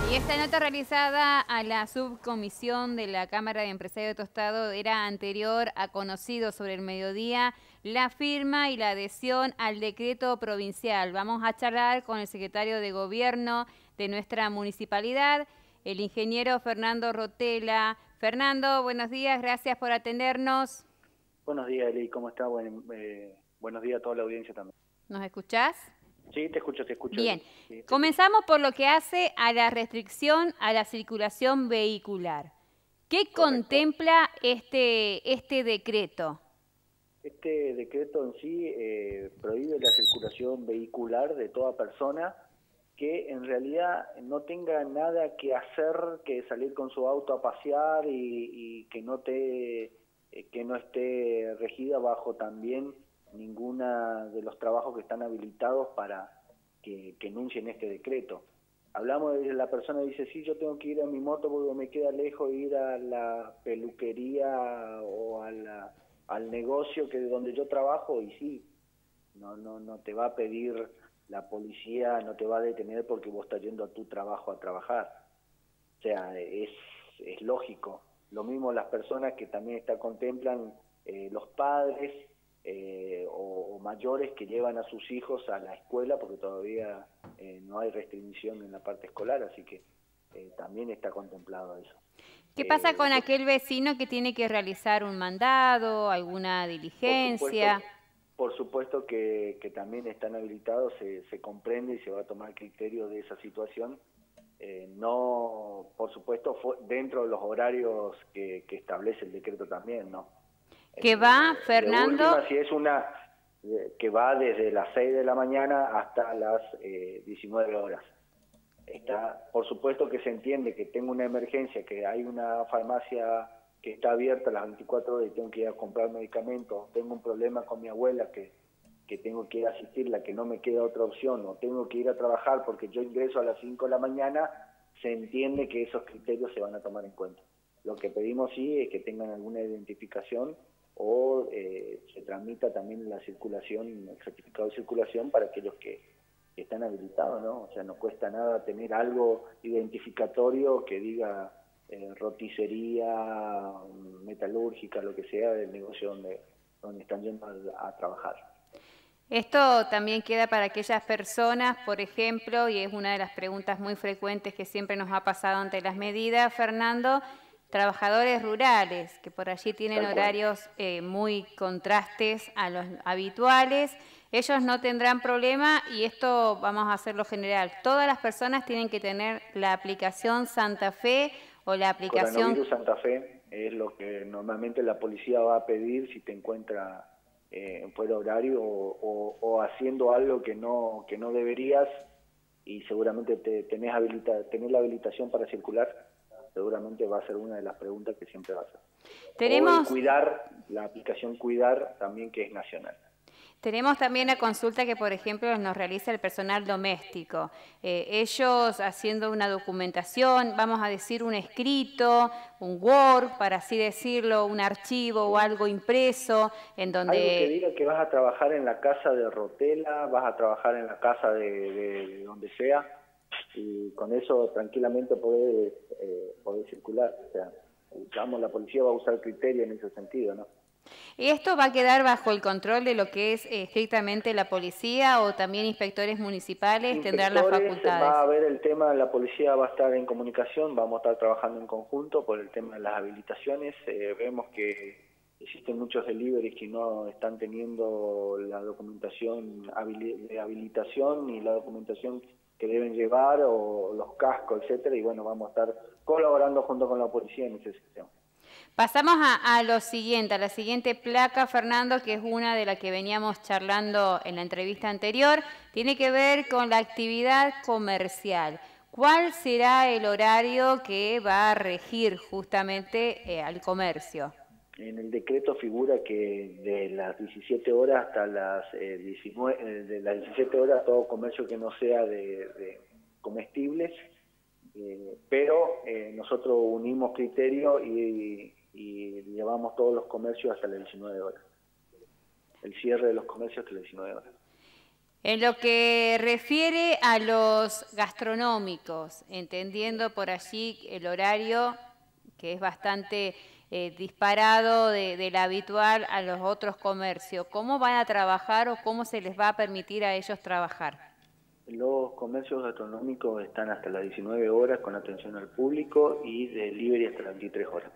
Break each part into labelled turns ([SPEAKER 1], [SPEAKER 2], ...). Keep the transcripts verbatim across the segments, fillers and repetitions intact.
[SPEAKER 1] Y esta nota realizada a la subcomisión de la Cámara de Empresarios de Tostado era anterior a conocido sobre el mediodía la firma y la adhesión al decreto provincial. Vamos a charlar con el secretario de Gobierno de nuestra municipalidad, el ingeniero Fernando Rotela. Fernando, buenos días, gracias por atendernos.
[SPEAKER 2] Buenos días, Eli, ¿cómo está? Buen, eh, buenos días a toda la audiencia también.
[SPEAKER 1] ¿Nos escuchás?
[SPEAKER 2] Sí, te escucho, te escucho.
[SPEAKER 1] Bien,
[SPEAKER 2] sí, te
[SPEAKER 1] comenzamos por lo que hace a la restricción a la circulación vehicular. ¿Qué
[SPEAKER 2] Correcto.
[SPEAKER 1] contempla este, este decreto?
[SPEAKER 2] Este decreto en sí eh, prohíbe la circulación vehicular de toda persona que en realidad no tenga nada que hacer que salir con su auto a pasear y, y que no te, eh, que no esté regida bajo también ninguna de los trabajos que están habilitados para que, que enuncien este decreto. Hablamos de la persona que dice, sí, yo tengo que ir a mi moto porque me queda lejos ir a la peluquería o a la, al negocio que donde yo trabajo, y sí, no, no, no te va a pedir la policía, no te va a detener porque vos estás yendo a tu trabajo a trabajar. O sea, es, es lógico. Lo mismo las personas que también está, contemplan eh, los padres eh, o, o mayores que llevan a sus hijos a la escuela porque todavía eh, no hay restricción en la parte escolar, así que eh, también está contemplado eso.
[SPEAKER 1] ¿Qué pasa
[SPEAKER 2] Eh,
[SPEAKER 1] con aquel vecino que tiene que realizar un mandado, alguna diligencia?
[SPEAKER 2] Por supuesto, por supuesto que, que también están habilitados, se, se comprende y se va a tomar criterio de esa situación. Eh, no, por supuesto, fue dentro de los horarios que, que establece el decreto también, ¿no?
[SPEAKER 1] ¿Qué
[SPEAKER 2] Eh,
[SPEAKER 1] va,
[SPEAKER 2] de
[SPEAKER 1] Fernando?
[SPEAKER 2] última, si es una eh, que va desde las seis de la mañana hasta las eh, diecinueve horas. Está, por supuesto que se entiende que tengo una emergencia, que hay una farmacia que está abierta las veinticuatro horas y tengo que ir a comprar medicamentos, tengo un problema con mi abuela que, que tengo que ir a asistirla, que no me queda otra opción, o tengo que ir a trabajar porque yo ingreso a las cinco de la mañana, se entiende que esos criterios se van a tomar en cuenta. Lo que pedimos sí es que tengan alguna identificación o eh, se transmita también la circulación, el certificado de circulación para aquellos que, que están habilitados, ¿no? O sea, no cuesta nada tener algo identificatorio que diga eh, roticería, metalúrgica, lo que sea, del negocio donde, donde están yendo a, a trabajar.
[SPEAKER 1] Esto también queda para aquellas personas, por ejemplo, y es una de las preguntas muy frecuentes que siempre nos ha pasado ante las medidas, Fernando, trabajadores rurales, que por allí tienen horarios eh, muy contrastes a los habituales. Ellos no tendrán problema y esto vamos a hacerlo general. Todas las personas tienen que tener la aplicación Santa Fe o la aplicación...
[SPEAKER 2] Coronavirus Santa Fe es lo que normalmente la policía va a pedir si te encuentra eh, fuera horario o, o, o haciendo algo que no, que no deberías y seguramente te, tenés, habilita, tenés la habilitación para circular. Seguramente va a ser una de las preguntas que siempre va a hacer.
[SPEAKER 1] Tenemos...
[SPEAKER 2] O el Cuidar, la aplicación Cuidar también, que es nacional.
[SPEAKER 1] Tenemos también la consulta que, por ejemplo, nos realiza el personal doméstico. Eh, ellos haciendo una documentación, vamos a decir un escrito, un Word, para así decirlo, un archivo o algo impreso, en donde...
[SPEAKER 2] Algo que diga que vas a trabajar en la casa de Rotela, vas a trabajar en la casa de, de, de donde sea, y con eso tranquilamente podés, eh, podés circular. O sea, digamos, la policía va a usar criterio en ese sentido, ¿no?
[SPEAKER 1] ¿Y esto va a quedar bajo el control de lo que es eh, estrictamente la policía o también inspectores municipales
[SPEAKER 2] Inspectores,
[SPEAKER 1] tendrán las facultades?
[SPEAKER 2] va a haber el tema, la policía va a estar en comunicación, vamos a estar trabajando en conjunto por el tema de las habilitaciones. Eh, vemos que existen muchos deliveries que no están teniendo la documentación de habilitación ni la documentación que deben llevar o los cascos, etcétera, y bueno, vamos a estar colaborando junto con la policía en ese sistema.
[SPEAKER 1] Pasamos a, a lo siguiente, a la siguiente placa, Fernando, que es una de las que veníamos charlando en la entrevista anterior, tiene que ver con la actividad comercial. ¿Cuál será el horario que va a regir justamente eh, al comercio?
[SPEAKER 2] En el decreto figura que de las diecisiete horas hasta las eh, diecinueve, eh, de las diecisiete horas todo comercio que no sea de, de comestibles, eh, pero eh, nosotros unimos criterio y, y llevamos todos los comercios hasta las diecinueve horas. El cierre de los comercios hasta las diecinueve horas.
[SPEAKER 1] En lo que refiere a los gastronómicos, entendiendo por allí el horario que es bastante eh, disparado de, del habitual a los otros comercios, ¿cómo van a trabajar o cómo se les va a permitir a ellos trabajar?
[SPEAKER 2] Los comercios gastronómicos están hasta las diecinueve horas con atención al público y delivery hasta las veintitrés horas.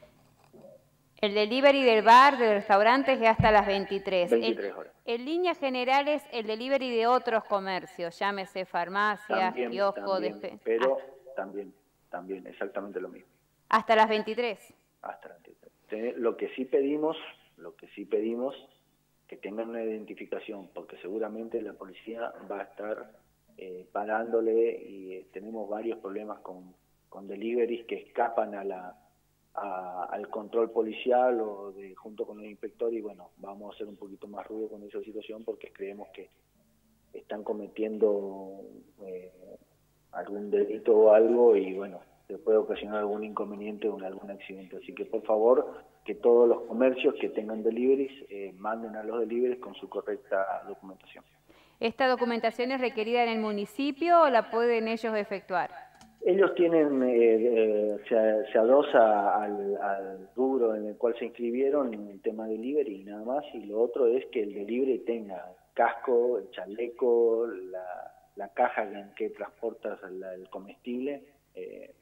[SPEAKER 1] El delivery del bar, del restaurante es hasta las veintitrés.
[SPEAKER 2] veintitrés horas.
[SPEAKER 1] En, en líneas generales, el delivery de otros comercios, llámese farmacias,
[SPEAKER 2] También,
[SPEAKER 1] kiosco,
[SPEAKER 2] también,
[SPEAKER 1] despe...
[SPEAKER 2] pero
[SPEAKER 1] ah,
[SPEAKER 2] también, también, exactamente lo mismo.
[SPEAKER 1] Hasta las veintitrés.
[SPEAKER 2] Hasta las veintitrés. Lo que sí pedimos, lo que sí pedimos, que tengan una identificación, porque seguramente la policía va a estar eh, parándole y eh, tenemos varios problemas con, con deliveries que escapan a la A, al control policial o de, junto con el inspector, y bueno, vamos a hacer un poquito más ruido con esa situación porque creemos que están cometiendo eh, algún delito o algo y bueno, se puede ocasionar algún inconveniente o algún accidente. Así que por favor, que todos los comercios que tengan deliveries eh, manden a los deliveries con su correcta documentación.
[SPEAKER 1] ¿Esta documentación es requerida en el municipio o la pueden ellos efectuar?
[SPEAKER 2] Ellos tienen, eh, eh, se, se adosa al, al rubro en el cual se inscribieron en el tema delivery y nada más, y lo otro es que el delivery tenga casco, el chaleco, la, la caja en que transportas el, el comestible eh,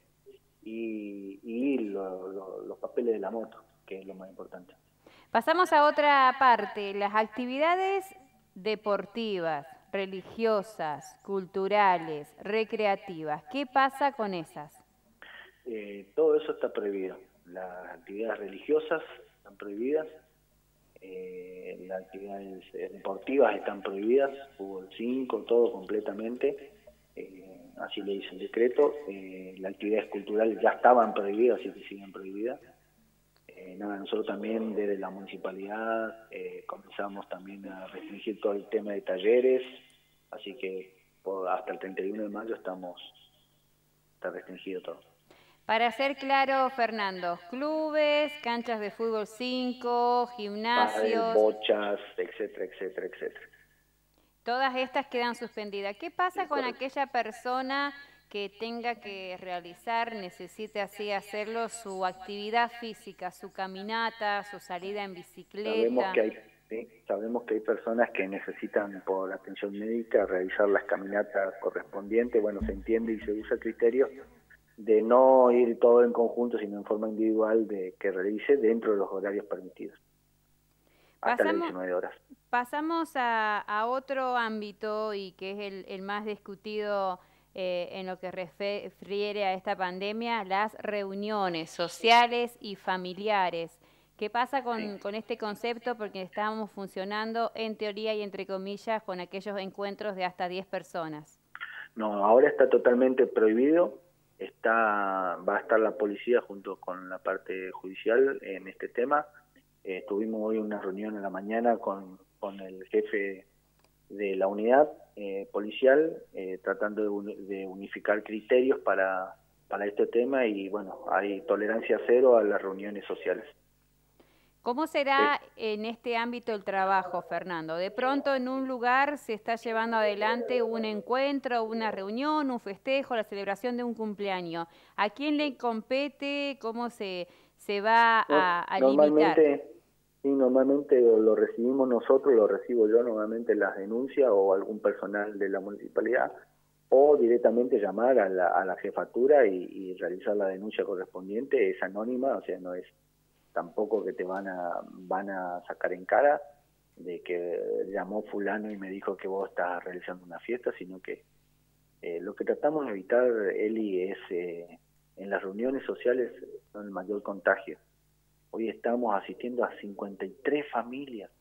[SPEAKER 2] y, y lo, lo, los papeles de la moto, que es lo más importante.
[SPEAKER 1] Pasamos a otra parte, las actividades deportivas, religiosas, culturales, recreativas. ¿Qué pasa con esas?
[SPEAKER 2] Eh, todo eso está prohibido. Las actividades religiosas están prohibidas, eh, las actividades deportivas están prohibidas, fútbol cinco, todo completamente, eh, así le dice el decreto. Eh, las actividades culturales ya estaban prohibidas, así que siguen prohibidas. Eh, nada, nosotros también desde la municipalidad eh, comenzamos también a restringir todo el tema de talleres, así que por, hasta el treinta y uno de mayo estamos, está restringido todo.
[SPEAKER 1] Para ser claro, Fernando, clubes, canchas de fútbol cinco, gimnasios...
[SPEAKER 2] Pádel, bochas, etcétera, etcétera, etcétera.
[SPEAKER 1] Todas estas quedan suspendidas. ¿Qué pasa
[SPEAKER 2] Sí,
[SPEAKER 1] con
[SPEAKER 2] correcto.
[SPEAKER 1] aquella persona que tenga que realizar, necesite así hacerlo, su actividad física, su caminata, su salida en
[SPEAKER 2] Sabemos
[SPEAKER 1] bicicleta?
[SPEAKER 2] que hay, ¿sí? Sabemos que hay personas que necesitan por atención médica realizar las caminatas correspondientes. Bueno, se entiende y se usa el criterio de no ir todo en conjunto, sino en forma individual, de que realice dentro de los horarios permitidos, hasta las diecinueve horas.
[SPEAKER 1] Pasamos a, a otro ámbito y que es el, el más discutido eh, en lo que refiere a esta pandemia, las reuniones sociales y familiares. ¿Qué pasa con,
[SPEAKER 2] Sí.
[SPEAKER 1] con este concepto? Porque estábamos funcionando en teoría y entre comillas con aquellos encuentros de hasta diez personas.
[SPEAKER 2] No, ahora está totalmente prohibido. Está, va a estar la policía junto con la parte judicial en este tema. Eh, tuvimos hoy una reunión en la mañana con, con el jefe de la unidad eh, policial, eh, tratando de, un, de unificar criterios para, para este tema, y bueno, hay tolerancia cero a las reuniones sociales.
[SPEAKER 1] ¿Cómo será en este ámbito el trabajo, Fernando? De pronto en un lugar se está llevando adelante un encuentro, una reunión, un festejo, la celebración de un cumpleaños. ¿A quién le compete? ¿Cómo se, se va a, a
[SPEAKER 2] Normalmente,
[SPEAKER 1] limitar?
[SPEAKER 2] sí, normalmente lo recibimos nosotros, lo recibo yo normalmente las denuncias o algún personal de la municipalidad, o directamente llamar a la, a la jefatura y, y realizar la denuncia correspondiente. Es anónima, o sea, no es tampoco que te van a van a sacar en cara de que llamó fulano y me dijo que vos estás realizando una fiesta, sino que eh, lo que tratamos de evitar, Eli, es eh, en las reuniones sociales son el mayor contagio. Hoy estamos asistiendo a cincuenta y tres familias,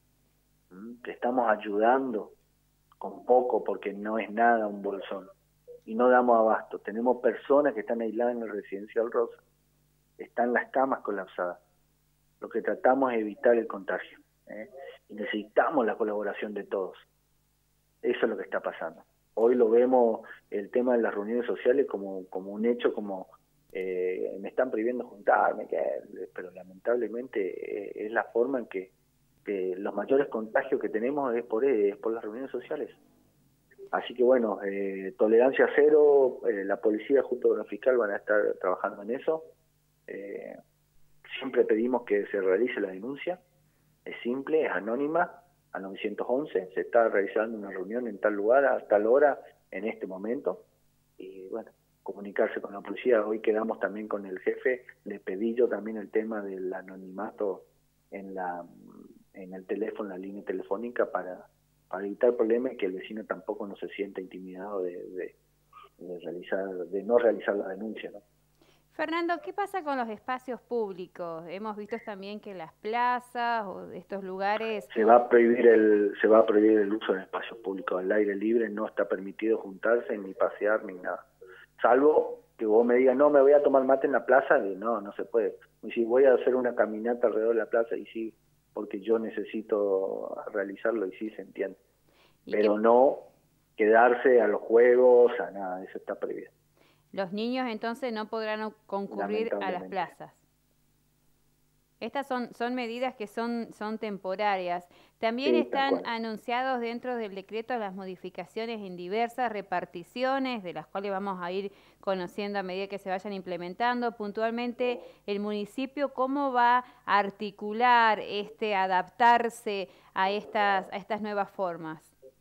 [SPEAKER 2] ¿m? que estamos ayudando con poco porque no es nada un bolsón y no damos abasto. Tenemos personas que están aisladas en el residencial Rosa, están las camas colapsadas. Lo que tratamos es evitar el contagio, ¿eh? y necesitamos la colaboración de todos. Eso es lo que está pasando. Hoy lo vemos, el tema de las reuniones sociales, como, como un hecho, como eh, me están prohibiendo juntarme, que, pero lamentablemente eh, es la forma en que que los mayores contagios que tenemos es por, es por las reuniones sociales. Así que bueno, eh, tolerancia cero, eh, la policía junto con el fiscal van a estar trabajando en eso. Eh, siempre pedimos que se realice la denuncia, es simple, es anónima, a nueve once, se está realizando una reunión en tal lugar, a tal hora, en este momento, y bueno, comunicarse con la policía. Hoy quedamos también con el jefe, le pedí yo también el tema del anonimato en la en el teléfono, la línea telefónica, para para evitar problemas y que el vecino tampoco no se sienta intimidado de, de, de realizar, de no realizar la denuncia, ¿no?
[SPEAKER 1] Fernando, ¿qué pasa con los espacios públicos? Hemos visto también que las plazas o estos lugares...
[SPEAKER 2] Se va a prohibir el, se va a prohibir el uso en espacios públicos, al aire libre no está permitido juntarse, ni pasear, ni nada. Salvo que vos me digas, no, me voy a tomar mate en la plaza, y no, no se puede. Y si voy a hacer una caminata alrededor de la plaza, y sí, porque yo necesito realizarlo, y sí, se entiende. Pero no quedarse a los juegos, a nada, eso está prohibido.
[SPEAKER 1] Los niños entonces no podrán concurrir a las plazas. Estas son, son medidas que son, son temporarias. También sí, están anunciados dentro del decreto las modificaciones en diversas reparticiones, de las cuales vamos a ir conociendo a medida que se vayan implementando. Puntualmente, el municipio, ¿cómo va a articular este, adaptarse a estas, a estas nuevas formas?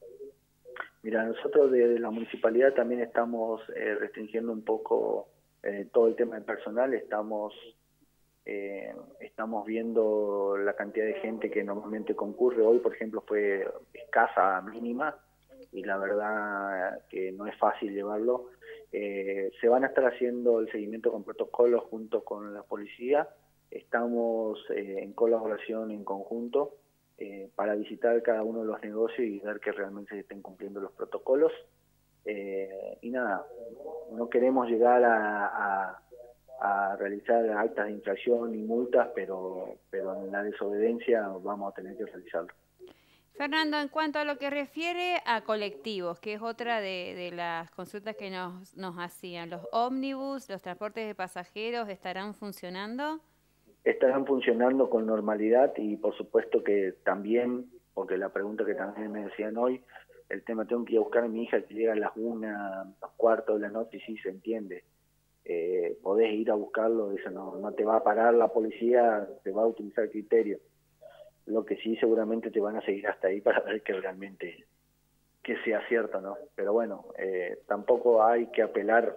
[SPEAKER 2] Mira, nosotros de la municipalidad también estamos eh, restringiendo un poco eh, todo el tema del personal, estamos... Eh, estamos viendo la cantidad de gente que normalmente concurre. Hoy, por ejemplo, fue escasa, mínima, y la verdad que no es fácil llevarlo. Eh, se van a estar haciendo el seguimiento con protocolos junto con la policía. Estamos eh, en colaboración en conjunto eh, para visitar cada uno de los negocios y ver que realmente se estén cumpliendo los protocolos. Eh, y nada, no queremos llegar a... a a realizar actas de infracción y multas, pero, pero en la desobediencia vamos a tener que realizarlo.
[SPEAKER 1] Fernando, en cuanto a lo que refiere a colectivos, que es otra de, de las consultas que nos, nos hacían, ¿los ómnibus, los transportes de pasajeros estarán funcionando?
[SPEAKER 2] Estarán funcionando con normalidad y por supuesto que también, porque la pregunta que también me decían hoy, el tema, tengo que ir a buscar a mi hija que llega a las una, los cuartos de la noche, y sí se entiende. Eh, podés ir a buscarlo, eso no, no te va a parar la policía, te va a utilizar criterio. Lo que sí seguramente te van a seguir hasta ahí para ver que realmente que sea cierto, ¿no? Pero bueno, eh, tampoco hay que apelar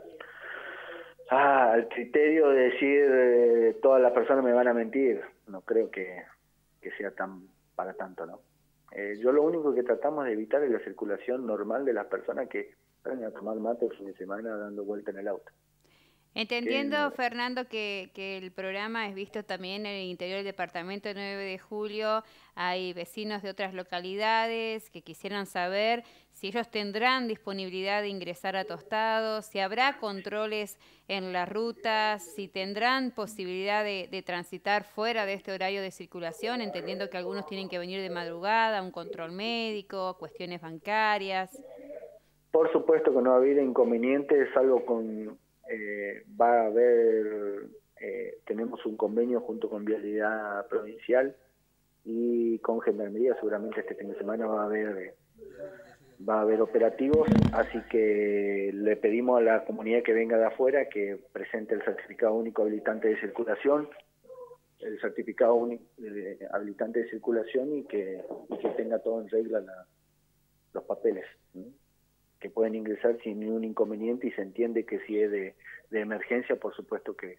[SPEAKER 2] ah, al criterio de decir eh, todas las personas me van a mentir. No creo que, que sea tan para tanto, ¿no? Eh, yo lo único que tratamos de evitar es la circulación normal de las personas que salen a tomar mate el fin de semana dando vuelta en el auto.
[SPEAKER 1] Entendiendo, que, Fernando, que, que el programa es visto también en el interior del departamento nueve de julio, hay vecinos de otras localidades que quisieran saber si ellos tendrán disponibilidad de ingresar a Tostado, si habrá controles en las rutas, si tendrán posibilidad de, de transitar fuera de este horario de circulación, entendiendo que algunos tienen que venir de madrugada, un control médico, cuestiones bancarias.
[SPEAKER 2] Por supuesto que no va a haber inconvenientes, salvo con... Eh, va a haber, eh, tenemos un convenio junto con Vialidad Provincial y con Gendarmería, seguramente este fin de semana va a haber eh, va a haber operativos, así que le pedimos a la comunidad que venga de afuera que presente el certificado único habilitante de circulación, el certificado único eh, habilitante de circulación y que, y que tenga todo en regla la, los papeles, ¿sí? Que pueden ingresar sin ningún inconveniente y se entiende que si es de, de emergencia, por supuesto que,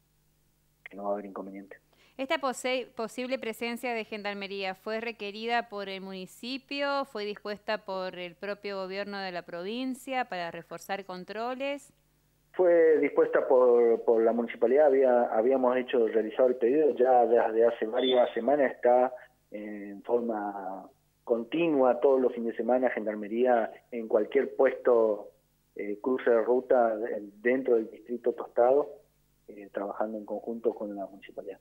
[SPEAKER 2] que no va a haber inconveniente.
[SPEAKER 1] ¿Esta pose posible presencia de Gendarmería fue requerida por el municipio, fue dispuesta por el propio gobierno de la provincia para reforzar controles?
[SPEAKER 2] Fue dispuesta por, por la municipalidad, había, habíamos hecho, realizado el pedido, ya desde hace varias semanas está en forma continua, todos los fines de semana, Gendarmería en cualquier puesto, eh, cruce de ruta dentro del distrito Tostado, eh, trabajando en conjunto con la municipalidad.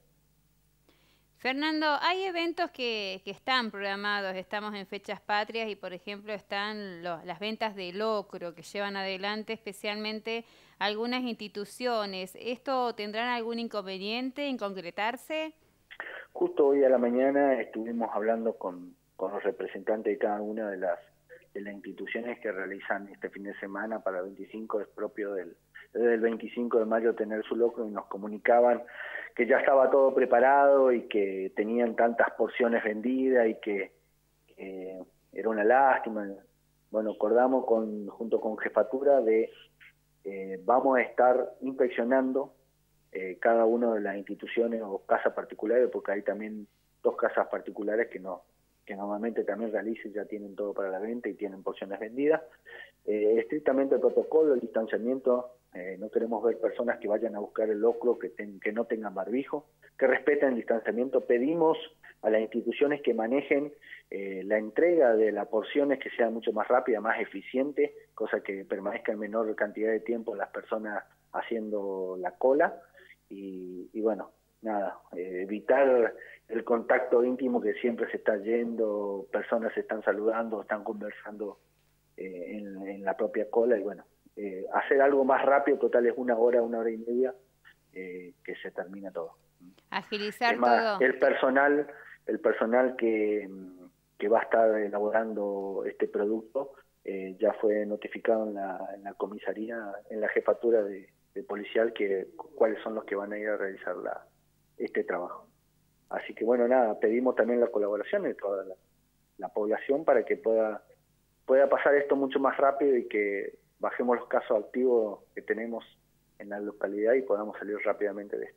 [SPEAKER 1] Fernando, hay eventos que, que están programados, estamos en fechas patrias y por ejemplo están los, las ventas de locro que llevan adelante especialmente algunas instituciones. ¿Esto tendrán algún inconveniente en concretarse?
[SPEAKER 2] Justo hoy a la mañana estuvimos hablando con, con los representantes de cada una de las de las instituciones que realizan este fin de semana para el veinticinco, es propio del, desde el veinticinco de mayo tener su locro, y nos comunicaban que ya estaba todo preparado y que tenían tantas porciones vendidas y que, que era una lástima. Bueno, acordamos con, junto con Jefatura de eh, vamos a estar inspeccionando eh, cada una de las instituciones o casas particulares, porque hay también dos casas particulares que no que normalmente también realicen, ya tienen todo para la venta y tienen porciones vendidas. Eh, estrictamente el protocolo, el distanciamiento, eh, no queremos ver personas que vayan a buscar el locro que, ten, que no tengan barbijo, que respeten el distanciamiento. Pedimos a las instituciones que manejen eh, la entrega de las porciones que sea mucho más rápida, más eficiente, cosa que permanezca en menor cantidad de tiempo las personas haciendo la cola. Y, y bueno, nada, eh, evitar el contacto íntimo que siempre se está yendo, personas se están saludando, están conversando eh, en, en la propia cola, y bueno, eh, hacer algo más rápido, total es una hora, una hora y media, eh, que se termina todo.
[SPEAKER 1] Agilizar
[SPEAKER 2] es más,
[SPEAKER 1] todo.
[SPEAKER 2] El personal, el personal que, que va a estar elaborando este producto eh, ya fue notificado en la, en la comisaría, en la jefatura de, de policial, que cuáles son los que van a ir a realizar la, este trabajo. Así que bueno, nada, pedimos también la colaboración de toda la, la población para que pueda, pueda pasar esto mucho más rápido y que bajemos los casos activos que tenemos en la localidad y podamos salir rápidamente de esto.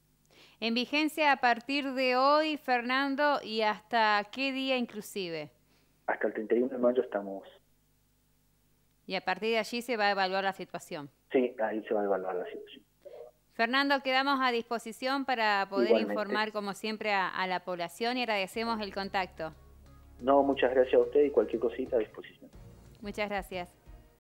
[SPEAKER 1] En vigencia a partir de hoy, Fernando, ¿y hasta qué día inclusive?
[SPEAKER 2] Hasta el treinta y uno de mayo estamos.
[SPEAKER 1] Y a partir de allí se va a evaluar la situación.
[SPEAKER 2] Sí, ahí se va a evaluar la situación.
[SPEAKER 1] Fernando, quedamos a disposición para poder
[SPEAKER 2] Igualmente.
[SPEAKER 1] informar como siempre a, a la población y agradecemos el contacto.
[SPEAKER 2] No, muchas gracias a usted y cualquier cosita a disposición.
[SPEAKER 1] Muchas gracias.